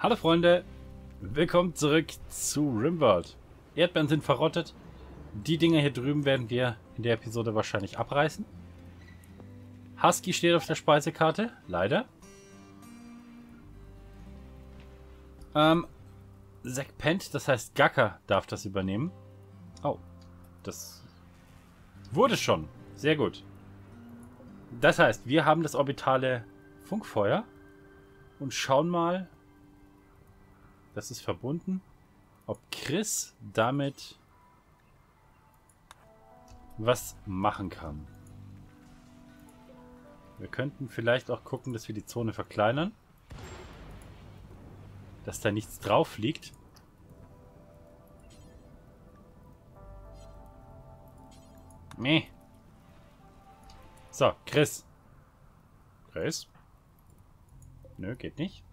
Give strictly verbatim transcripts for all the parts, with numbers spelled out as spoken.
Hallo Freunde, willkommen zurück zu RimWorld. Erdbeeren sind verrottet. Die Dinger hier drüben werden wir in der Episode wahrscheinlich abreißen. Husky steht auf der Speisekarte, leider. Ähm, Zack pennt, das heißt Gakka darf das übernehmen. Oh, das wurde schon. Sehr gut. Das heißt, wir haben das orbitale Funkfeuer und schauen mal, das ist verbunden, ob Chris damit was machen kann. Wir könnten vielleicht auch gucken, dass wir die Zone verkleinern. Dass da nichts drauf liegt. Meh. So, Chris. Chris? Nö, geht nicht.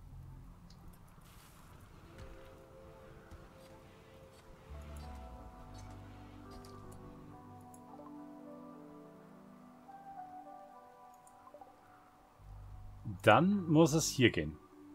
Dann muss es hier gehen.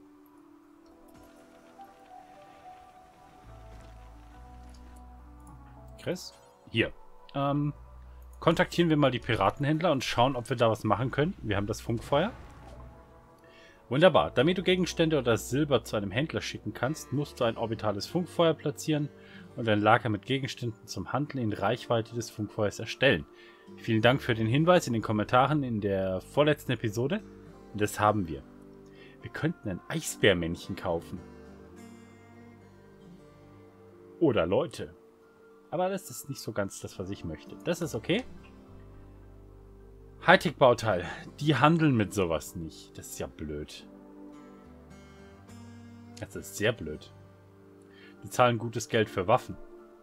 Chris? Hier. Ähm, kontaktieren wir mal die Piratenhändler und schauen, ob wir da was machen können. Wir haben das Funkfeuer. Wunderbar. Damit du Gegenstände oder Silber zu einem Händler schicken kannst, musst du ein orbitales Funkfeuer platzieren und ein Lager mit Gegenständen zum Handeln in Reichweite des Funkfeuers erstellen. Vielen Dank für den Hinweis in den Kommentaren in der vorletzten Episode. Und das haben wir. Wir könnten ein Eisbärmännchen kaufen. Oder Leute. Aber das ist nicht so ganz das, was ich möchte. Das ist okay. Hightech-Bauteil. Die handeln mit sowas nicht. Das ist ja blöd. Das ist sehr blöd. Die zahlen gutes Geld für Waffen.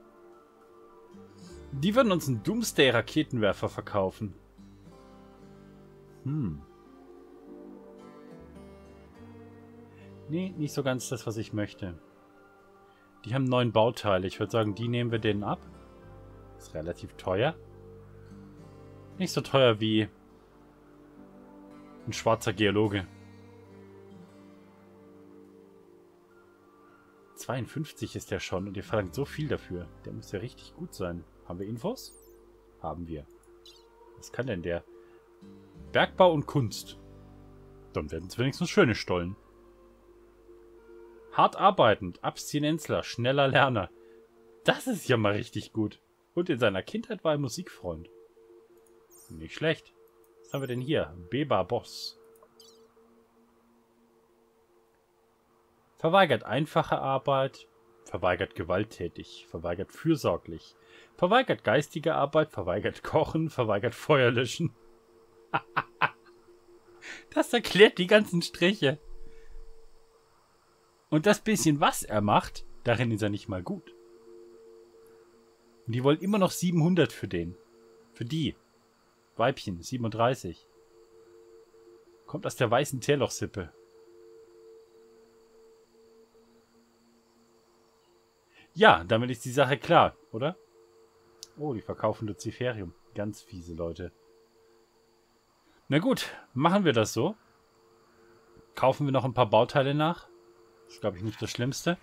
Die würden uns einen Doomsday-Raketenwerfer verkaufen. Hm. Nee, nicht so ganz das, was ich möchte. Die haben neun Bauteile. Ich würde sagen, die nehmen wir denen ab. Ist relativ teuer. Nicht so teuer wie ein schwarzer Geologe. zweiundfünfzig ist der schon und ihr verlangt so viel dafür. Der muss ja richtig gut sein. Haben wir Infos? Haben wir. Was kann denn der? Bergbau und Kunst. Dann werden es wenigstens schöne Stollen. Hart arbeitend, Abstinenzler, schneller Lerner. Das ist ja mal richtig gut. Und in seiner Kindheit war er Musikfreund. Nicht schlecht. Was haben wir denn hier? Beba Boss. Verweigert einfache Arbeit. Verweigert gewalttätig. Verweigert fürsorglich. Verweigert geistige Arbeit. Verweigert Kochen. Verweigert Feuer löschen. Das erklärt die ganzen Striche. Und das bisschen, was er macht, darin ist er nicht mal gut. Und die wollen immer noch siebenhundert für den. Für die. Weibchen, siebenunddreißig. Kommt aus der weißen Teerlochsippe. Ja, damit ist die Sache klar, oder? Oh, die verkaufen Luciferium. Ganz fiese Leute. Na gut, machen wir das so. Kaufen wir noch ein paar Bauteile nach. Das ist, glaube ich, nicht das Schlimmste.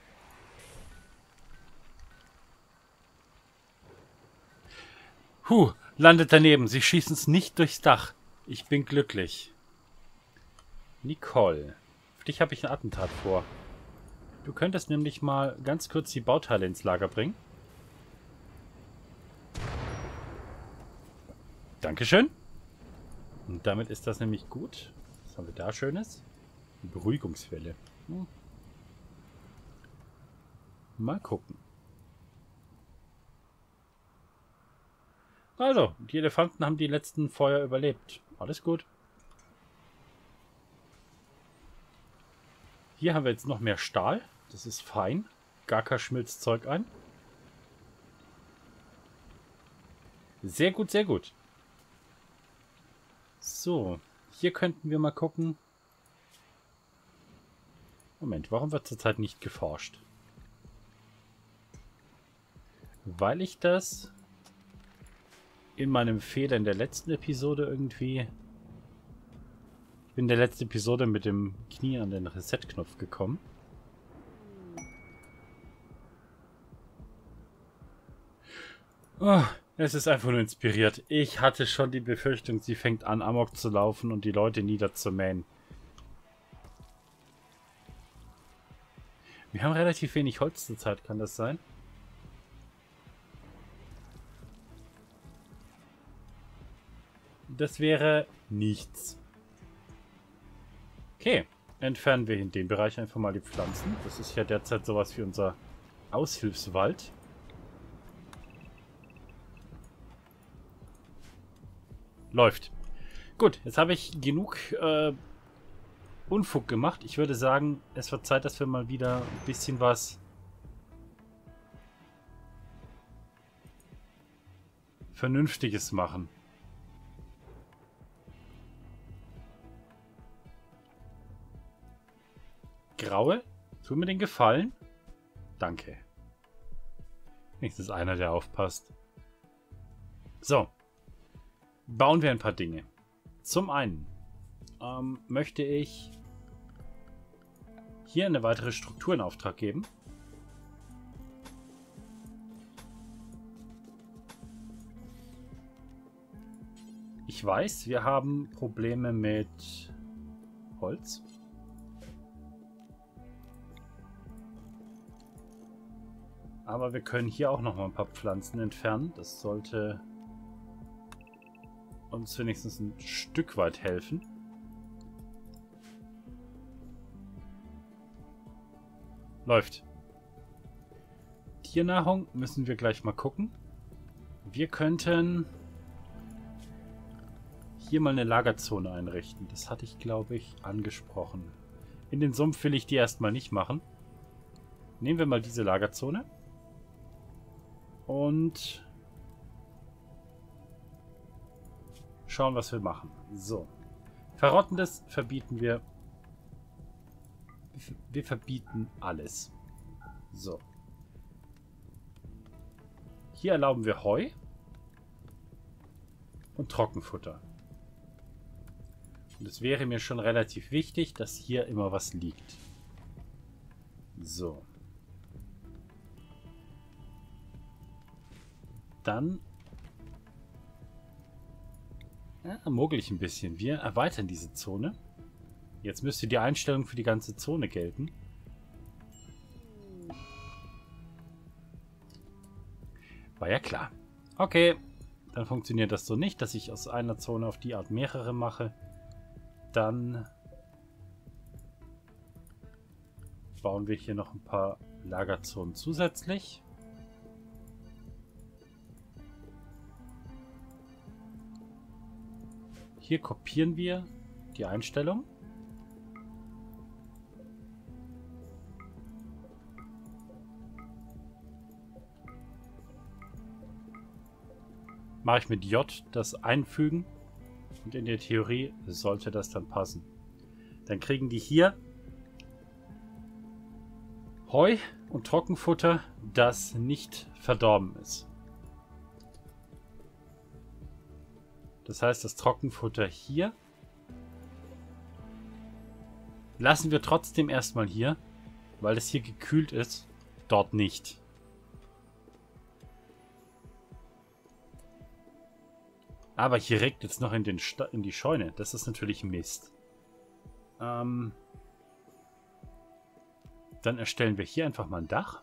Huh, landet daneben. Sie schießen es nicht durchs Dach. Ich bin glücklich. Nicole, für dich habe ich ein Attentat vor. Du könntest nämlich mal ganz kurz die Bauteile ins Lager bringen. Dankeschön. Und damit ist das nämlich gut. Was haben wir da Schönes? Eine Beruhigungswelle. Hm. Mal gucken. Also, die Elefanten haben die letzten Feuer überlebt. Alles gut. Hier haben wir jetzt noch mehr Stahl. Das ist fein. Gakka schmilzt Zeug ein. Sehr gut, sehr gut. So, hier könnten wir mal gucken. Moment, warum wird zurzeit nicht geforscht? Weil ich das in meinem Fehler in der letzten Episode irgendwie... Ich bin in der letzten Episode mit dem Knie an den Reset-Knopf gekommen. Oh, es ist einfach nur inspiriert. Ich hatte schon die Befürchtung, sie fängt an, Amok zu laufen und die Leute niederzumähen. Wir haben relativ wenig Holz zurzeit, kann das sein? Das wäre nichts. Okay, entfernen wir in dem Bereich einfach mal die Pflanzen. Das ist ja derzeit sowas wie unser Aushilfswald. Läuft. Gut, jetzt habe ich genug äh, Unfug gemacht. Ich würde sagen, es wird Zeit, dass wir mal wieder ein bisschen was Vernünftiges machen. Graue, tu mir den Gefallen. Danke. Wenigstens einer, der aufpasst. So. Bauen wir ein paar Dinge. Zum einen ähm, möchte ich hier eine weitere Struktur in Auftrag geben. Ich weiß, wir haben Probleme mit Holz. Aber wir können hier auch noch mal ein paar Pflanzen entfernen. Das sollte uns wenigstens ein Stück weit helfen. Läuft. Tiernahrung müssen wir gleich mal gucken. Wir könnten hier mal eine Lagerzone einrichten. Das hatte ich, glaube ich, angesprochen. In den Sumpf will ich die erstmal nicht machen. Nehmen wir mal diese Lagerzone. Und schauen, was wir machen. So. Verrottendes verbieten wir. Wir verbieten alles. So. Hier erlauben wir Heu und Trockenfutter. Und es wäre mir schon relativ wichtig, dass hier immer was liegt. So. Dann ja, mogel ich ein bisschen. Wir erweitern diese Zone. Jetzt müsste die Einstellung für die ganze Zone gelten. War ja klar. Okay, dann funktioniert das so nicht, dass ich aus einer Zone auf die Art mehrere mache. Dann bauen wir hier noch ein paar Lagerzonen zusätzlich. Hier kopieren wir die Einstellung. Mache ich mit J das Einfügen und in der Theorie sollte das dann passen. Dann kriegen die hier Heu und Trockenfutter, das nicht verdorben ist. Das heißt, das Trockenfutter hier lassen wir trotzdem erstmal hier, weil es hier gekühlt ist, dort nicht. Aber hier regnet jetzt noch in, den Sta in die Scheune. Das ist natürlich Mist. Ähm, dann erstellen wir hier einfach mal ein Dach.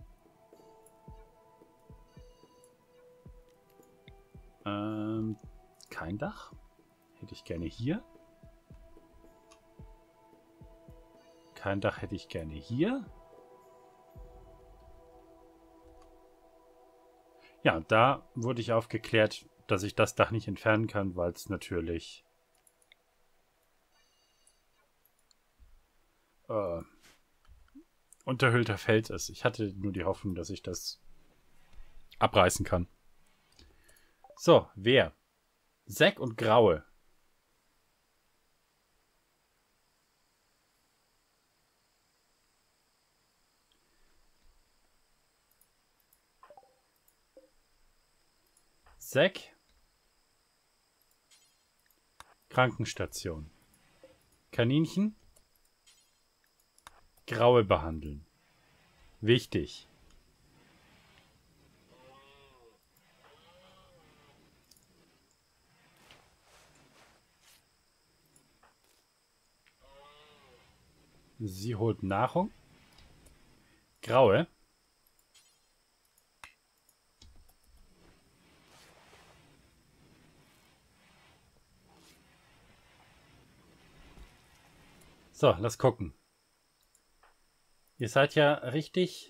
Ähm, kein Dach. Hätte ich gerne hier. Kein Dach hätte ich gerne hier. Ja, da wurde ich aufgeklärt, dass ich das Dach nicht entfernen kann, weil es natürlich äh, unterhüllter Fels ist. Ich hatte nur die Hoffnung, dass ich das abreißen kann. So, wer? Zack und Graue. Zack. Krankenstation. Kaninchen. Graue behandeln. Wichtig. Sie holt Nahrung. Graue. So, lass gucken. Ihr seid ja richtig...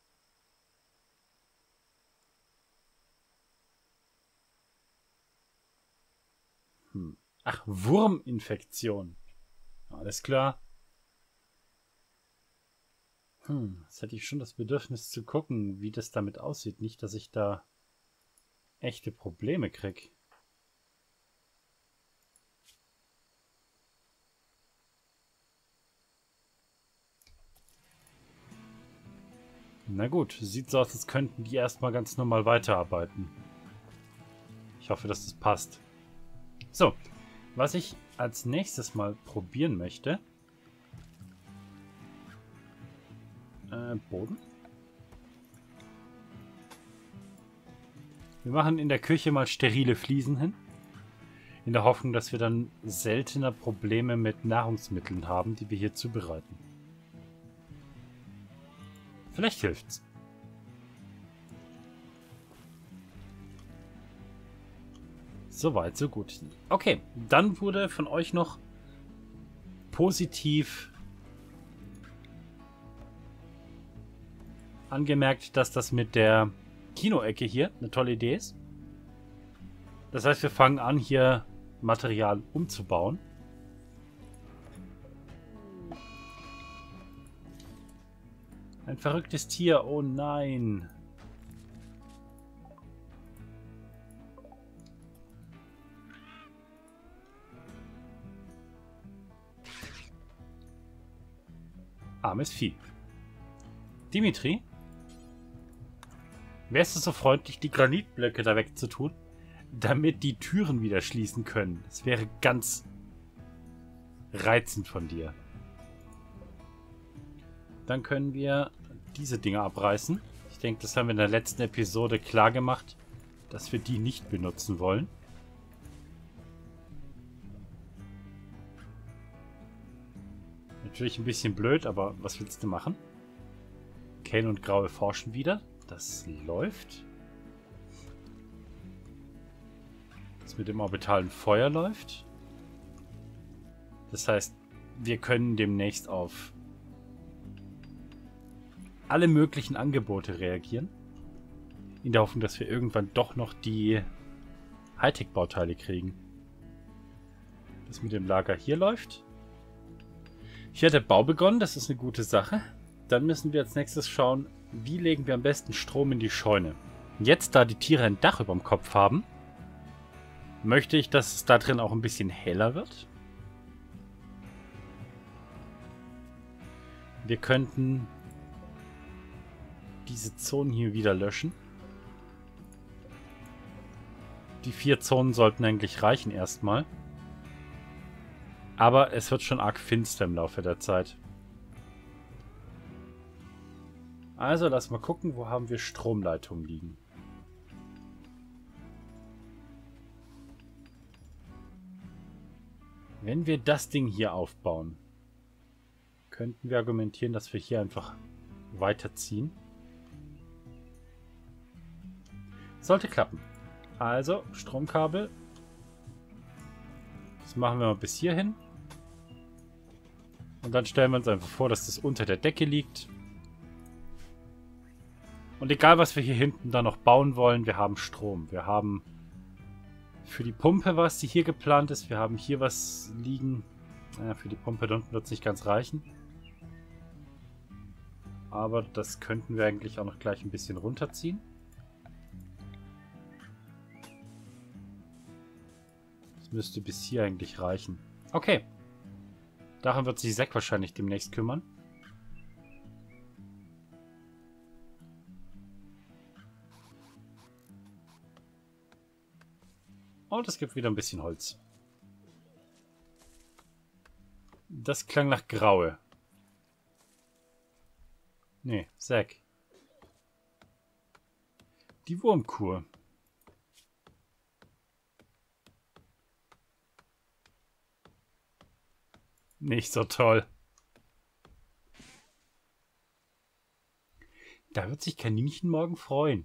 Hm. Ach, Wurminfektion. Alles klar. Hm, jetzt hätte ich schon das Bedürfnis zu gucken, wie das damit aussieht. Nicht, dass ich da echte Probleme kriege. Na gut, sieht so aus, als könnten die erstmal ganz normal weiterarbeiten. Ich hoffe, dass das passt. So, was ich als nächstes mal probieren möchte. Äh, Boden. Wir machen in der Küche mal sterile Fliesen hin. In der Hoffnung, dass wir dann seltener Probleme mit Nahrungsmitteln haben, die wir hier zubereiten. Vielleicht hilft's. Soweit, so gut. Okay, dann wurde von euch noch positiv angemerkt, dass das mit der Kinoecke hier eine tolle Idee ist. Das heißt, wir fangen an, hier Material umzubauen. Ein verrücktes Tier, oh nein. Armes Vieh. Dimitri? Wärst du so freundlich, die Granitblöcke da wegzutun, damit die Türen wieder schließen können? Das wäre ganz reizend von dir. Dann können wir diese Dinger abreißen. Ich denke, das haben wir in der letzten Episode klar gemacht, dass wir die nicht benutzen wollen. Natürlich ein bisschen blöd, aber was willst du machen? Kane und Graue forschen wieder. Das läuft. Das mit dem orbitalen Feuer läuft. Das heißt, wir können demnächst auf alle möglichen Angebote reagieren. In der Hoffnung, dass wir irgendwann doch noch die Hightech-Bauteile kriegen. Das mit dem Lager hier läuft. Hier hat der Bau begonnen, das ist eine gute Sache. Dann müssen wir als nächstes schauen, wie legen wir am besten Strom in die Scheune. Jetzt, da die Tiere ein Dach über dem Kopf haben, möchte ich, dass es da drin auch ein bisschen heller wird. Wir könnten diese Zonen hier wieder löschen. Die vier Zonen sollten eigentlich reichen erstmal. Aber es wird schon arg finster im Laufe der Zeit. Also lass mal gucken, wo haben wir Stromleitungen liegen. Wenn wir das Ding hier aufbauen, könnten wir argumentieren, dass wir hier einfach weiterziehen. Sollte klappen. Also, Stromkabel. Das machen wir mal bis hierhin. Und dann stellen wir uns einfach vor, dass das unter der Decke liegt. Und egal, was wir hier hinten dann noch bauen wollen, wir haben Strom. Wir haben für die Pumpe was, die hier geplant ist. Wir haben hier was liegen. Naja, für die Pumpe da unten wird es nicht ganz reichen. Aber das könnten wir eigentlich auch noch gleich ein bisschen runterziehen. Das müsste bis hier eigentlich reichen. Okay. Daran wird sich Zack wahrscheinlich demnächst kümmern. Und es gibt wieder ein bisschen Holz. Das klang nach Graue. Nee, Zack. Die Wurmkur. Nicht so toll. Da wird sich Kaninchen morgen freuen.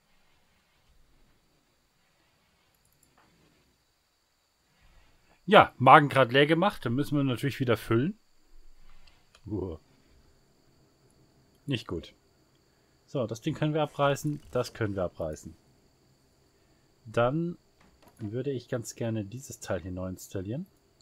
Ja, Magen gerade leer gemacht. Dann müssen wir natürlich wieder füllen. Uh. Nicht gut. So, das Ding können wir abreißen. Das können wir abreißen. Dann würde ich ganz gerne dieses Teil hier neu installieren.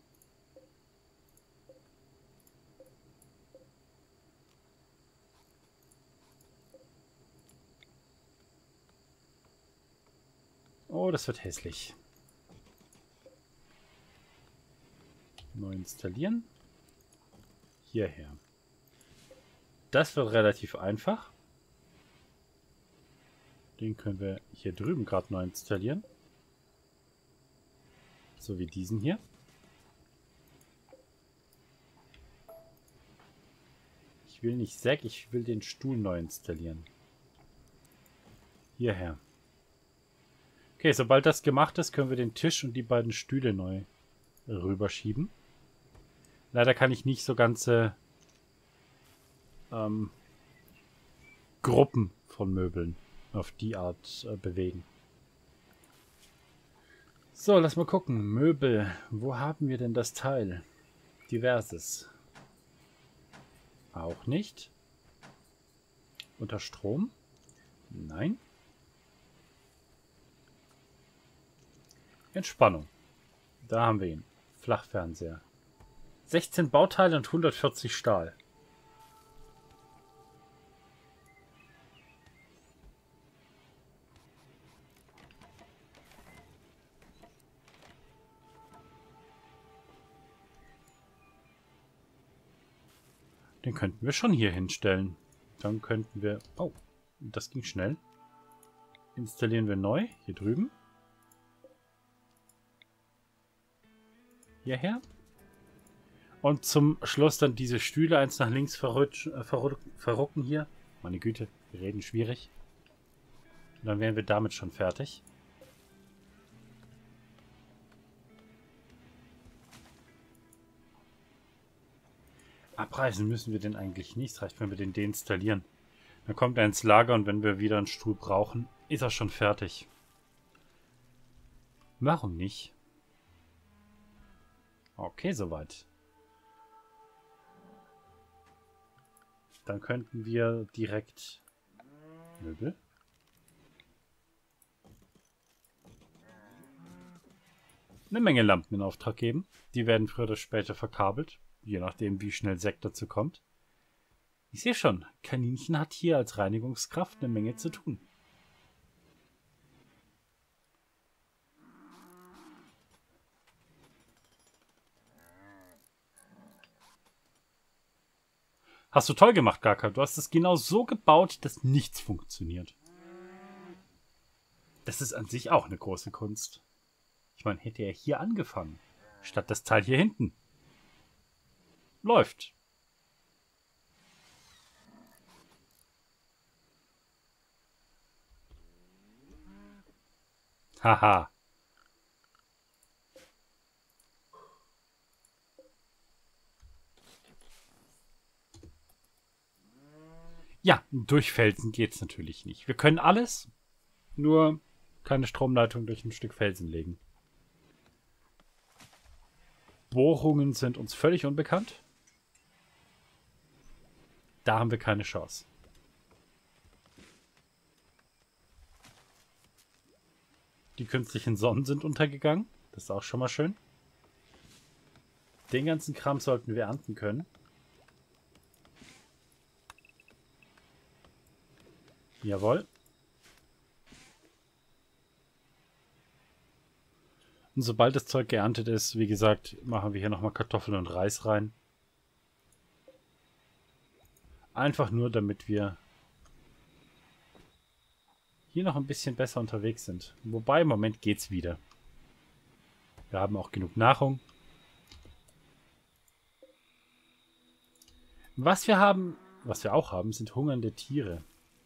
Oh, das wird hässlich. Neu installieren. Hierher. Das wird relativ einfach. Den können wir hier drüben gerade neu installieren. So wie diesen hier. Ich will nicht Sack, ich will den Stuhl neu installieren. Hierher. Okay, sobald das gemacht ist, können wir den Tisch und die beiden Stühle neu rüberschieben. Leider kann ich nicht so ganze ähm, Gruppen von Möbeln auf die Art äh, bewegen. So, lass mal gucken. Möbel. Wo haben wir denn das Teil? Diverses. Auch nicht. Unter Strom? Nein. Entspannung. Da haben wir ihn. Flachfernseher. sechzehn Bauteile und hundertvierzig Stahl. Den könnten wir schon hier hinstellen. Dann könnten wir... Oh, das ging schnell. Installieren wir neu. Hier drüben. Hierher. Und zum Schluss dann diese Stühle eins nach links verrutschen, äh, verru verrucken hier. Meine Güte, wir reden schwierig. Und dann wären wir damit schon fertig. Abreißen müssen wir den eigentlich nicht. Es reicht, wenn wir den deinstallieren. Dann kommt er ins Lager und wenn wir wieder einen Stuhl brauchen, ist er schon fertig. Warum nicht? Okay, soweit. Dann könnten wir direkt Möbel. Eine Menge Lampen in Auftrag geben. Die werden früher oder später verkabelt. Je nachdem, wie schnell Sekt dazu kommt. Ich sehe schon, Kaninchen hat hier als Reinigungskraft eine Menge zu tun. Hast du toll gemacht, Gaka. Du hast es genau so gebaut, dass nichts funktioniert. Das ist an sich auch eine große Kunst. Ich meine, hätte er hier angefangen, statt das Teil hier hinten. Läuft. Haha. Ja, durch Felsen geht's natürlich nicht. Wir können alles, nur keine Stromleitung durch ein Stück Felsen legen. Bohrungen sind uns völlig unbekannt. Da haben wir keine Chance. Die künstlichen Sonnen sind untergegangen. Das ist auch schon mal schön. Den ganzen Kram sollten wir ernten können. Jawohl. Und sobald das Zeug geerntet ist, wie gesagt, machen wir hier nochmal Kartoffeln und Reis rein. Einfach nur, damit wir hier noch ein bisschen besser unterwegs sind. Wobei, im Moment geht's wieder. Wir haben auch genug Nahrung. Was wir haben, was wir auch haben, sind hungernde Tiere.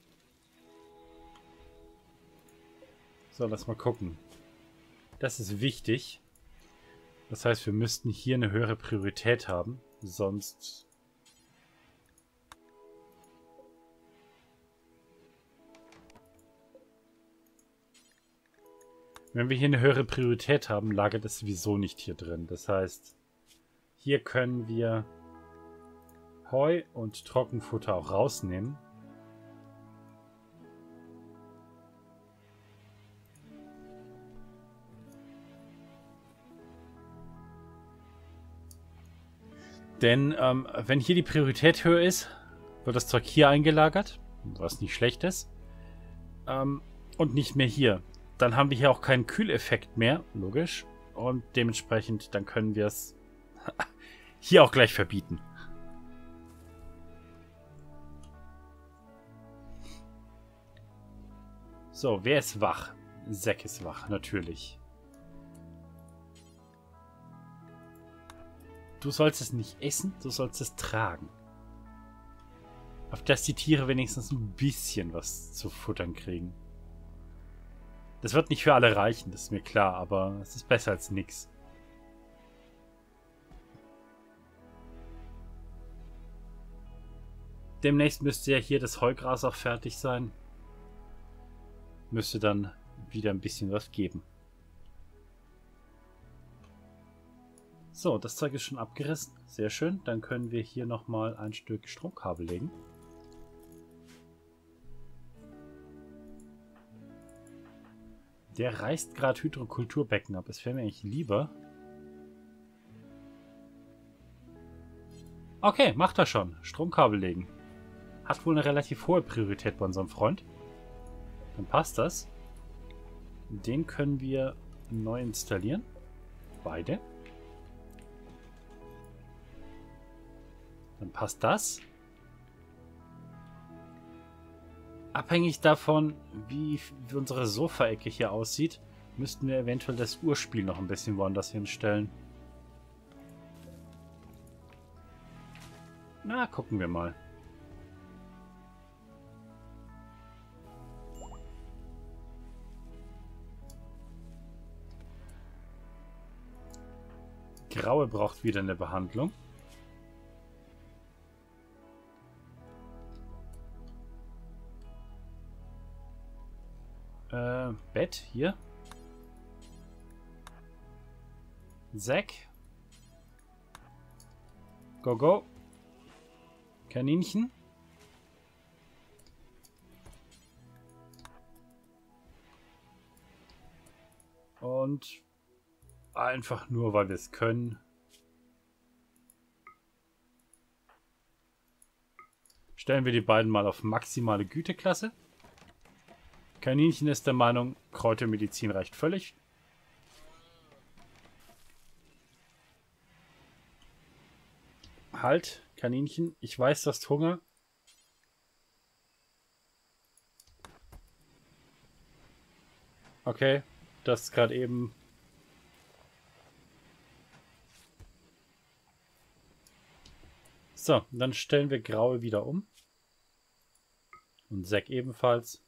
So, lass mal gucken. Das ist wichtig. Das heißt, wir müssten hier eine höhere Priorität haben. Sonst Wenn wir hier eine höhere Priorität haben, lagert es sowieso nicht hier drin. Das heißt, hier können wir Heu und Trockenfutter auch rausnehmen. Denn ähm, wenn hier die Priorität höher ist, wird das Zeug hier eingelagert, was nicht schlecht ist, ähm, und nicht mehr hier. Dann haben wir hier auch keinen Kühleffekt mehr, logisch, und dementsprechend dann können wir es hier auch gleich verbieten. So, wer ist wach? Zack ist wach, natürlich. Du sollst es nicht essen, du sollst es tragen. Auf dass die Tiere wenigstens ein bisschen was zu futtern kriegen. Das wird nicht für alle reichen, das ist mir klar, aber es ist besser als nix. Demnächst müsste ja hier das Heugras auch fertig sein. Müsste dann wieder ein bisschen was geben. So, das Zeug ist schon abgerissen. Sehr schön. Dann können wir hier nochmal ein Stück Stromkabel legen. Der reißt gerade Hydrokulturbecken ab. Es wäre mir eigentlich lieber. Okay, macht er schon. Stromkabel legen. Hat wohl eine relativ hohe Priorität bei unserem Freund. Dann passt das. Den können wir neu installieren. Beide. Dann passt das. Abhängig davon, wie, wie unsere Sofaecke hier aussieht, müssten wir eventuell das Urspiel noch ein bisschen woanders hinstellen. Na, gucken wir mal. Graue braucht wieder eine Behandlung. Äh, Bett hier. Zack. Go, go. Kaninchen. Und einfach nur, weil wir es können. Stellen wir die beiden mal auf maximale Güteklasse. Kaninchen ist der Meinung, Kräutermedizin reicht völlig. Halt, Kaninchen, ich weiß, du hast Hunger. Okay, das ist gerade eben... So, dann stellen wir Graue wieder um. Und Zack ebenfalls.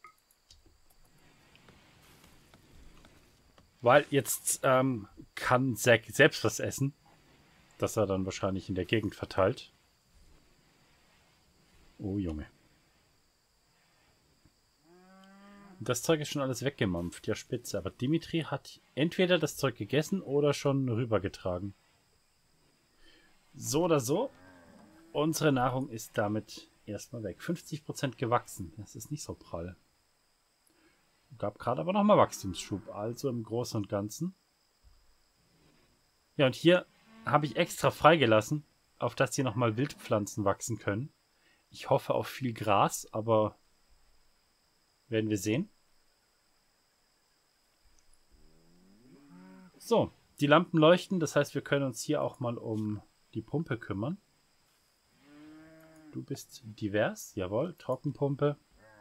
Weil jetzt ähm, kann Zack selbst was essen, das er dann wahrscheinlich in der Gegend verteilt. Oh Junge. Das Zeug ist schon alles weggemampft, ja spitze. Aber Dimitri hat entweder das Zeug gegessen oder schon rübergetragen. So oder so, unsere Nahrung ist damit erstmal weg. fünfzig Prozent gewachsen, das ist nicht so prall. Gab gerade aber nochmal Wachstumsschub, also im Großen und Ganzen. Ja, und hier habe ich extra freigelassen, auf dass hier nochmal Wildpflanzen wachsen können. Ich hoffe auf viel Gras, aber werden wir sehen. So, die Lampen leuchten, das heißt, wir können uns hier auch mal um die Pumpe kümmern. Du bist divers, jawohl, Trockenpumpe.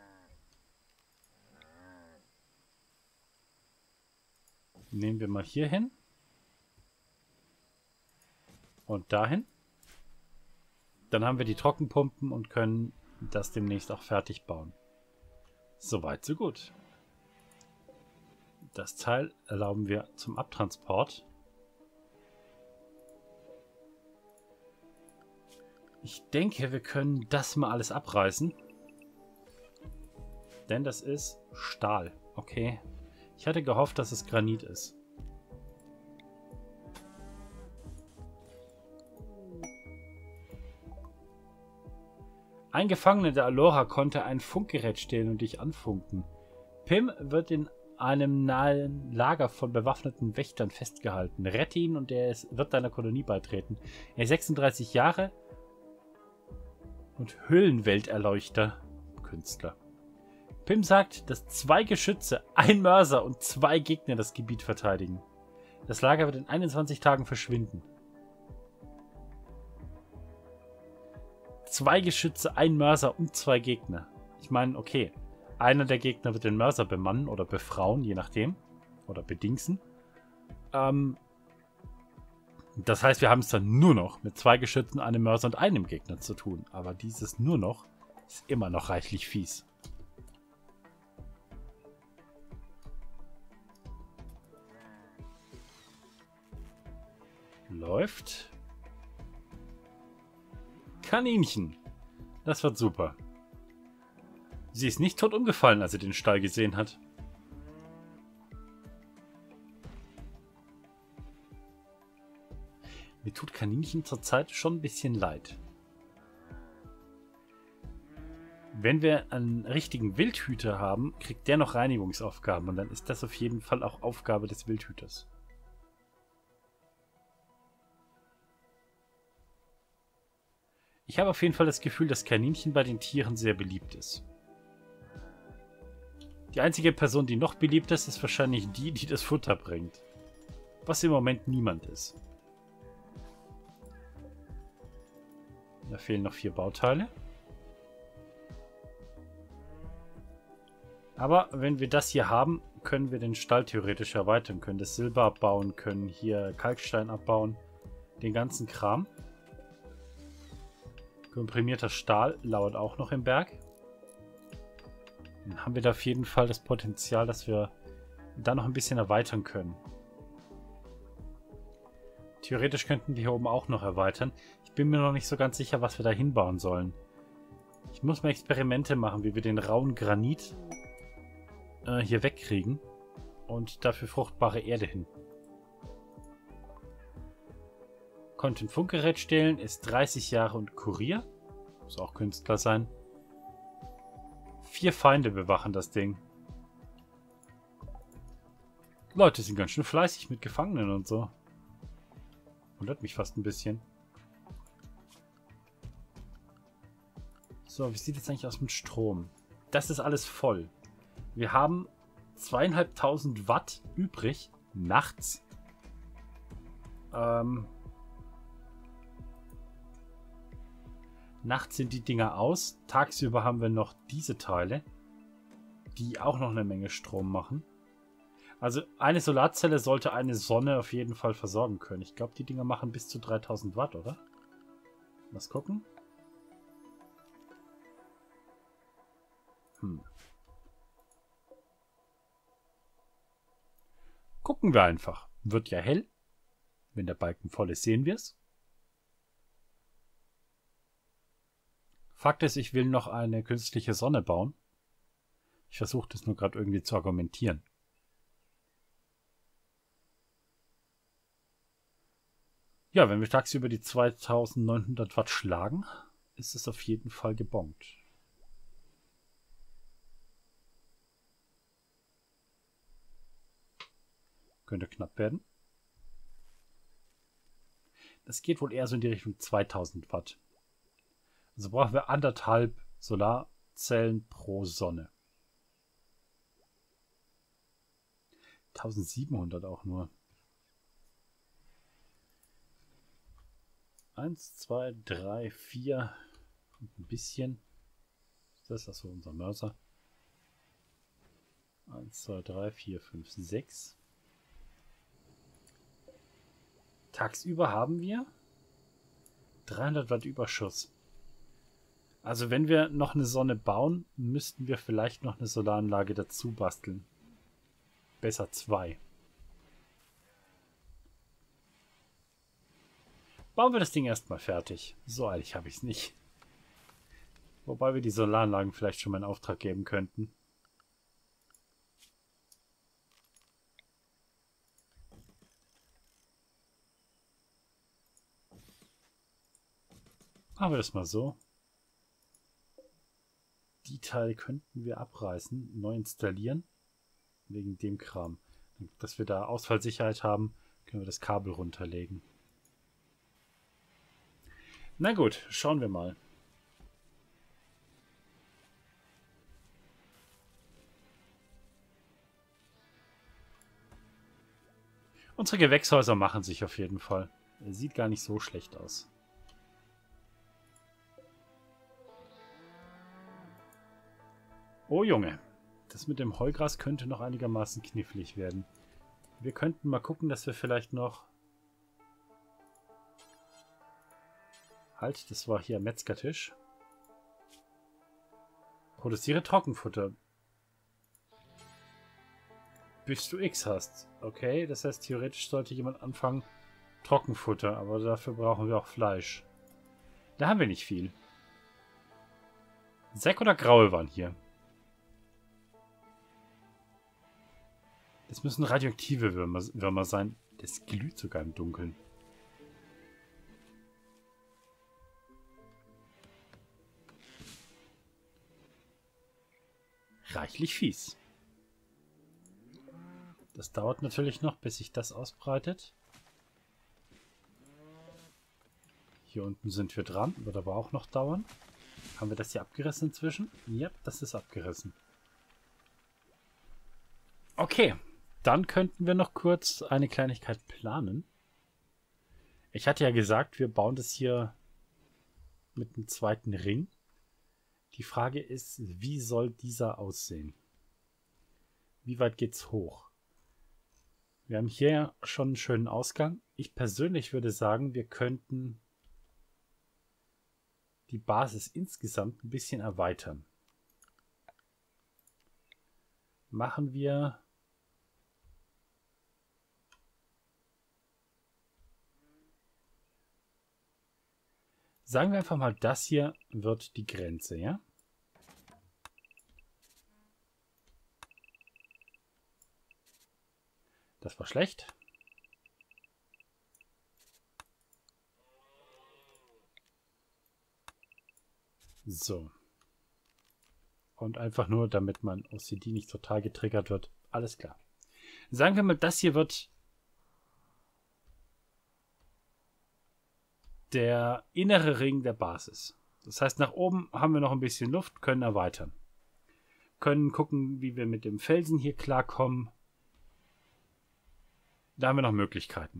Nehmen wir mal hier hin. Und dahin. Dann haben wir die Trockenpumpen und können das demnächst auch fertig bauen. Soweit, so gut. Das Teil erlauben wir zum Abtransport. Ich denke, wir können das mal alles abreißen. Denn das ist Stahl. Okay. Ich hatte gehofft, dass es Granit ist. Ein Gefangener der Alora konnte ein Funkgerät stehlen und dich anfunken. Pim wird in einem nahen Lager von bewaffneten Wächtern festgehalten. Rette ihn und er wird deiner Kolonie beitreten. Er ist sechsunddreißig Jahre und Höhlenwelterleuchter. Künstler. Pim sagt, dass zwei Geschütze, ein Mörser und zwei Gegner das Gebiet verteidigen. Das Lager wird in einundzwanzig Tagen verschwinden. Zwei Geschütze, ein Mörser und zwei Gegner. Ich meine, okay. Einer der Gegner wird den Mörser bemannen oder befrauen, je nachdem. Oder bedingsen. Ähm, das heißt, wir haben es dann nur noch mit zwei Geschützen, einem Mörser und einem Gegner zu tun. Aber dieses nur noch ist immer noch reichlich fies. Läuft. Kaninchen. Das wird super. Sie ist nicht tot umgefallen, als sie den Stall gesehen hat. Mir tut Kaninchen zurzeit schon ein bisschen leid. Wenn wir einen richtigen Wildhüter haben, kriegt der noch Reinigungsaufgaben. Und dann ist das auf jeden Fall auch Aufgabe des Wildhüters. Ich habe auf jeden Fall das Gefühl, dass Kaninchen bei den Tieren sehr beliebt ist. Die einzige Person, die noch beliebt ist, ist wahrscheinlich die, die das Futter bringt. Was im Moment niemand ist. Da fehlen noch vier Bauteile. Aber wenn wir das hier haben, können wir den Stall theoretisch erweitern. Können das Silber abbauen, können hier Kalkstein abbauen. Den ganzen Kram. Komprimierter Stahl lauert auch noch im Berg. Dann haben wir da auf jeden Fall das Potenzial, dass wir da noch ein bisschen erweitern können. Theoretisch könnten wir hier oben auch noch erweitern. Ich bin mir noch nicht so ganz sicher, was wir da hinbauen sollen. Ich muss mal Experimente machen, wie wir den rauen Granit äh, hier wegkriegen. Und dafür fruchtbare Erde hin. Konnte ein Funkgerät stehlen, ist dreißig Jahre und Kurier. Muss auch Künstler sein. Vier Feinde bewachen das Ding. Leute sind ganz schön fleißig mit Gefangenen und so. Wundert mich fast ein bisschen. So, wie sieht es eigentlich aus mit Strom? Das ist alles voll. Wir haben zweieinhalbtausend Watt übrig. Nachts. Ähm... Nachts sind die Dinger aus. Tagsüber haben wir noch diese Teile, die auch noch eine Menge Strom machen. Also eine Solarzelle sollte eine Sonne auf jeden Fall versorgen können. Ich glaube, die Dinger machen bis zu dreitausend Watt, oder? Lass gucken. Hm. Gucken wir einfach. Wird ja hell. Wenn der Balken voll ist, sehen wir es. Fakt ist, ich will noch eine künstliche Sonne bauen. Ich versuche das nur gerade irgendwie zu argumentieren. Ja, wenn wir tagsüber die zweitausendneunhundert Watt schlagen, ist es auf jeden Fall gebongt. Könnte knapp werden. Das geht wohl eher so in die Richtung zweitausend Watt. Also brauchen wir anderthalb Solarzellen pro Sonne. eintausendsiebenhundert auch nur. Eins, zwei, drei, vier und ein bisschen. Das ist also unser Mörser. Eins, zwei, drei, vier, fünf, sechs. Tagsüber haben wir dreihundert Watt Überschuss. Also wenn wir noch eine Sonne bauen, müssten wir vielleicht noch eine Solaranlage dazu basteln. Besser zwei. Bauen wir das Ding erstmal fertig. So eilig habe ich es nicht. Wobei wir die Solaranlagen vielleicht schon mal in Auftrag geben könnten. Machen wir das mal so. Die Teile könnten wir abreißen, neu installieren. Wegen dem Kram. Dass wir da Ausfallsicherheit haben, können wir das Kabel runterlegen. Na gut, schauen wir mal. Unsere Gewächshäuser machen sich auf jeden Fall. Sieht gar nicht so schlecht aus. Oh Junge, das mit dem Heugras könnte noch einigermaßen knifflig werden. Wir könnten mal gucken, dass wir vielleicht noch... Halt, das war hier Metzgertisch. Produziere Trockenfutter. Bis du X hast. Okay, das heißt, theoretisch sollte jemand anfangen, Trockenfutter, aber dafür brauchen wir auch Fleisch. Da haben wir nicht viel. Säck oder Graue waren hier. Das müssen radioaktive Würmer, Würmer sein. Das glüht sogar im Dunkeln. Reichlich fies. Das dauert natürlich noch, bis sich das ausbreitet. Hier unten sind wir dran. Wird aber auch noch dauern. Haben wir das hier abgerissen inzwischen? Ja, das ist abgerissen. Okay, dann könnten wir noch kurz eine Kleinigkeit planen. Ich hatte ja gesagt, wir bauen das hier mit einem zweiten Ring. Die Frage ist, wie soll dieser aussehen? Wie weit geht's hoch? Wir haben hier schon einen schönen Ausgang. Ich persönlich würde sagen, wir könnten die Basis insgesamt ein bisschen erweitern. Machen wir sagen wir einfach mal, das hier wird die Grenze, ja? Das war schlecht. So. Und einfach nur, damit mein O C D nicht total getriggert wird. Alles klar. Sagen wir mal, das hier wird der innere Ring der Basis. Das heißt, nach oben haben wir noch ein bisschen Luft, können erweitern. Können gucken, wie wir mit dem Felsen hier klarkommen. Da haben wir noch Möglichkeiten.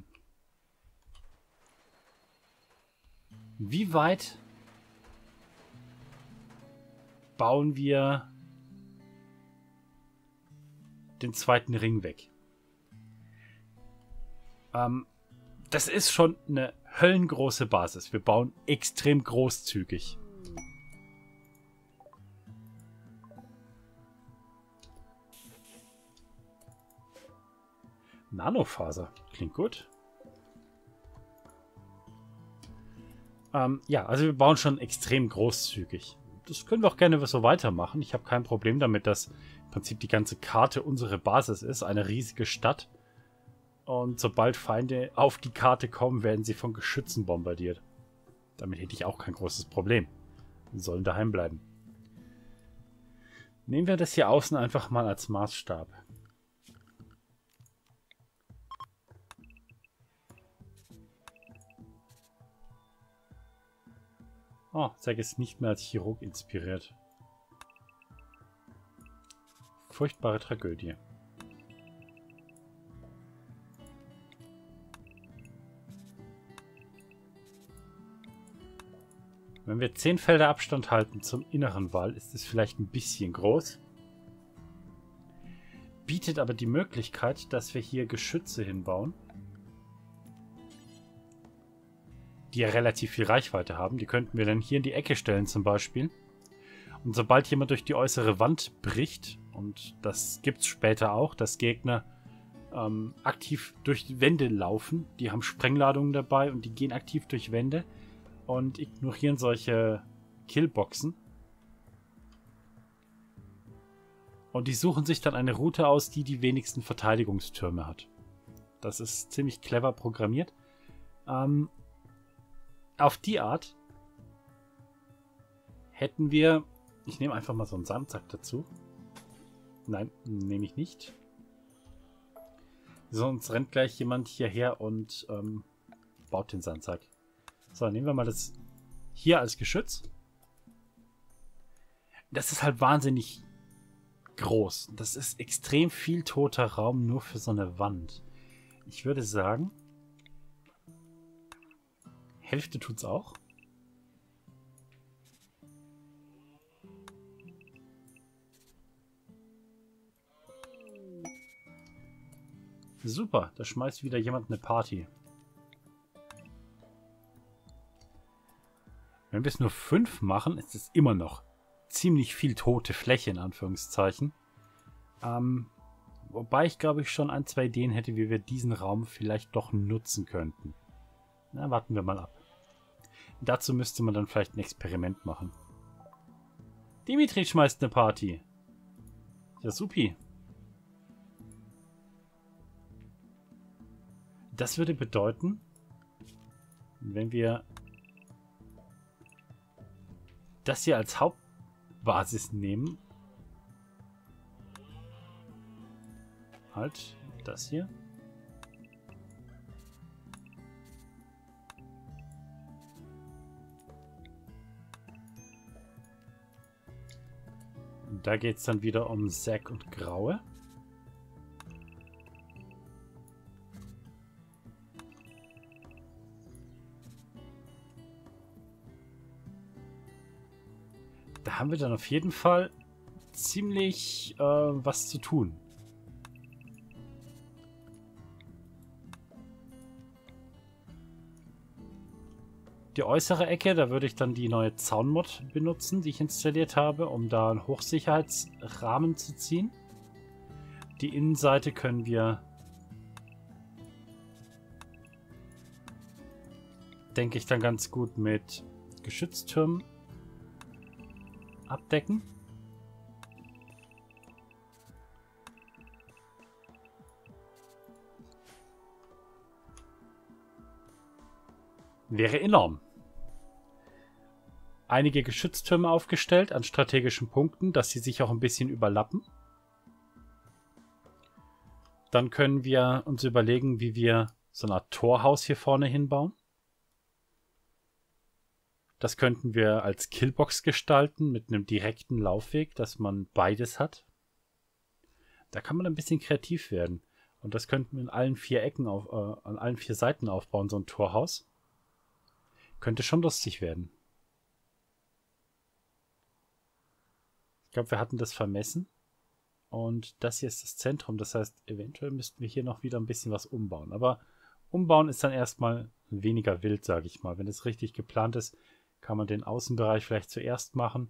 Wie weit bauen wir den zweiten Ring weg? Ähm, das ist schon eine höllengroße Basis. Wir bauen extrem großzügig. Nanofaser. Klingt gut. Ähm, ja, also wir bauen schon extrem großzügig. Das können wir auch gerne so weitermachen. Ich habe kein Problem damit, dass im Prinzip die ganze Karte unsere Basis ist. Eine riesige Stadt. Und sobald Feinde auf die Karte kommen, werden sie von Geschützen bombardiert. Damit hätte ich auch kein großes Problem. Wir sollen daheim bleiben. Nehmen wir das hier außen einfach mal als Maßstab. Oh, Zack ist nicht mehr als Chirurg inspiriert. Furchtbare Tragödie. Wenn wir zehn Felder Abstand halten zum inneren Wall, ist es vielleicht ein bisschen groß. Bietet aber die Möglichkeit, dass wir hier Geschütze hinbauen. Die ja relativ viel Reichweite haben. Die könnten wir dann hier in die Ecke stellen zum Beispiel. Und sobald jemand durch die äußere Wand bricht, und das gibt es später auch, dass Gegner ähm, aktiv durch die Wände laufen, die haben Sprengladungen dabei und die gehen aktiv durch Wände und ignorieren solche Killboxen. Und die suchen sich dann eine Route aus, die die wenigsten Verteidigungstürme hat. Das ist ziemlich clever programmiert. Ähm, auf die Art hätten wir... Ich nehme einfach mal so einen Sandsack dazu. Nein, nehme ich nicht. Sonst rennt gleich jemand hierher und ähm, baut den Sandsack. So, nehmen wir mal das hier als Geschütz. Das ist halt wahnsinnig groß. Das ist extrem viel toter Raum nur für so eine Wand. Ich würde sagen, Hälfte tut's auch. Super, da schmeißt wieder jemand eine Party. Wenn wir es nur fünf machen, ist es immer noch ziemlich viel tote Fläche, in Anführungszeichen. Ähm, wobei ich glaube ich schon ein, zwei Ideen hätte, wie wir diesen Raum vielleicht doch nutzen könnten. Na, warten wir mal ab. Dazu müsste man dann vielleicht ein Experiment machen. Dimitri schmeißt eine Party. Ja, supi. Das würde bedeuten, wenn wir das hier als Hauptbasis nehmen. Halt, das hier. Und da geht es dann wieder um Zack und Graue. Da haben wir dann auf jeden Fall ziemlich äh, was zu tun. Die äußere Ecke, da würde ich dann die neue Zaunmod benutzen, die ich installiert habe, um da einen Hochsicherheitsrahmen zu ziehen. Die Innenseite können wir, denke ich, dann ganz gut mit Geschütztürmen abdecken. Wäre enorm. Einige Geschütztürme aufgestellt an strategischen Punkten, dass sie sich auch ein bisschen überlappen. Dann können wir uns überlegen, wie wir so eine Art Torhaus hier vorne hinbauen. Das könnten wir als Killbox gestalten mit einem direkten Laufweg, dass man beides hat. Da kann man ein bisschen kreativ werden. Und das könnten wir in allen vier Ecken, auf, äh, an allen vier Seiten aufbauen, so ein Torhaus. Könnte schon lustig werden. Ich glaube, wir hatten das vermessen. Und das hier ist das Zentrum. Das heißt, eventuell müssten wir hier noch wieder ein bisschen was umbauen. Aber umbauen ist dann erstmal weniger wild, sage ich mal. Wenn es richtig geplant ist, kann man den Außenbereich vielleicht zuerst machen.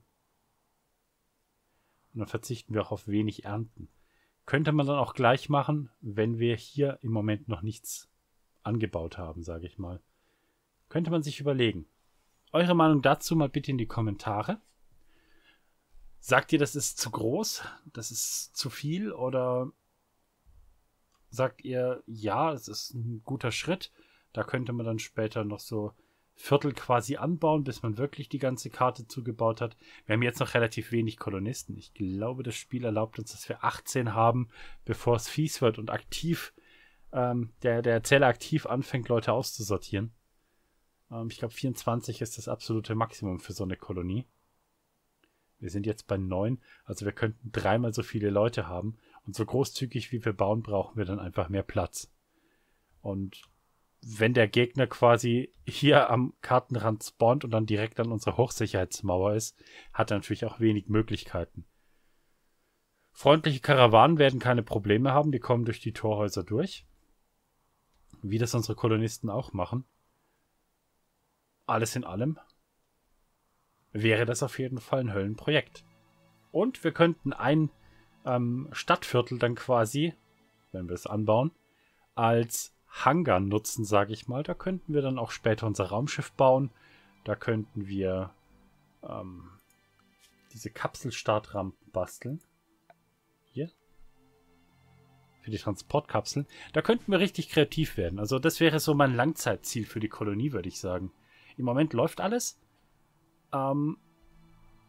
Und dann verzichten wir auch auf wenig Ernten. Könnte man dann auch gleich machen, wenn wir hier im Moment noch nichts angebaut haben, sage ich mal. Könnte man sich überlegen. Eure Meinung dazu mal bitte in die Kommentare. Sagt ihr, das ist zu groß? Das ist zu viel? Oder sagt ihr, ja, es ist ein guter Schritt? Da könnte man dann später noch so Viertel quasi anbauen, bis man wirklich die ganze Karte zugebaut hat. Wir haben jetzt noch relativ wenig Kolonisten. Ich glaube, das Spiel erlaubt uns, dass wir achtzehn haben, bevor es fies wird und aktiv, ähm, der, der Erzähler aktiv anfängt, Leute auszusortieren. Ähm, ich glaube, vierundzwanzig ist das absolute Maximum für so eine Kolonie. Wir sind jetzt bei neun, also wir könnten dreimal so viele Leute haben. Und so großzügig wie wir bauen, brauchen wir dann einfach mehr Platz. Und wenn der Gegner quasi hier am Kartenrand spawnt und dann direkt an unserer Hochsicherheitsmauer ist, hat er natürlich auch wenig Möglichkeiten. Freundliche Karawanen werden keine Probleme haben, die kommen durch die Torhäuser durch. Wie das unsere Kolonisten auch machen. Alles in allem wäre das auf jeden Fall ein Höllenprojekt. Und wir könnten ein ähm, Stadtviertel dann quasi, wenn wir es anbauen, als Hangar nutzen, sage ich mal. Da könnten wir dann auch später unser Raumschiff bauen. Da könnten wir ähm, diese Kapselstartrampen basteln. Hier. Für die Transportkapseln. Da könnten wir richtig kreativ werden. Also das wäre so mein Langzeitziel für die Kolonie, würde ich sagen. Im Moment läuft alles. Ähm,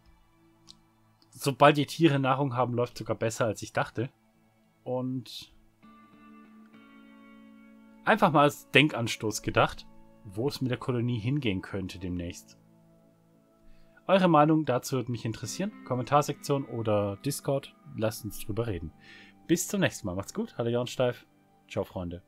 sobald die Tiere Nahrung haben, läuft sogar besser, als ich dachte. Und einfach mal als Denkanstoß gedacht, wo es mit der Kolonie hingehen könnte demnächst. Eure Meinung dazu würde mich interessieren. Kommentarsektion oder Discord. Lasst uns drüber reden. Bis zum nächsten Mal. Macht's gut. Hallo Jornsteif. Ciao, Freunde.